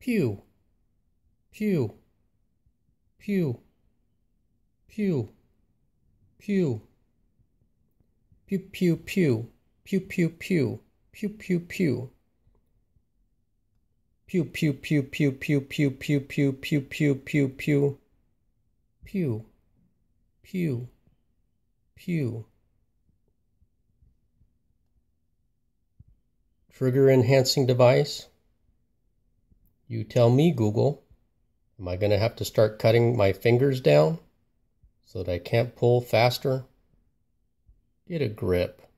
Pew, pew, pew, pew, pew, pew, pew, pew, pew, pew, pew, pew, pew, pew. Pew, pew, pew, pew, pew, pew, pew, pew, pew, pew, pew, pew. Pew, pew, pew. Trigger enhancing device. You tell me, Google. Am I going to have to start cutting my fingers down so that I can't pull faster? Get a grip.